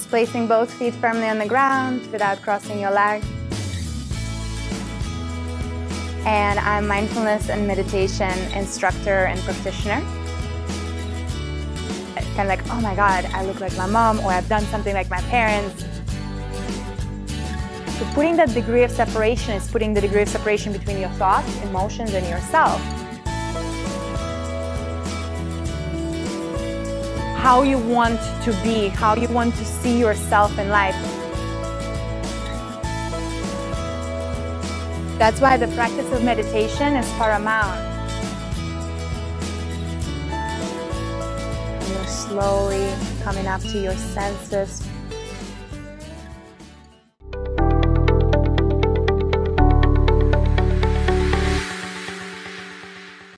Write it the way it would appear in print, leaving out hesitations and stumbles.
Just placing both feet firmly on the ground without crossing your legs. And I'm mindfulness and meditation instructor and practitioner. Kind of like, oh my God, I look like my mom, or I've done something like my parents. So putting that degree of separation is putting the degree of separation between your thoughts, emotions, and yourself. How you want to be, how you want to see yourself in life. That's why the practice of meditation is paramount. And you're slowly coming up to your senses,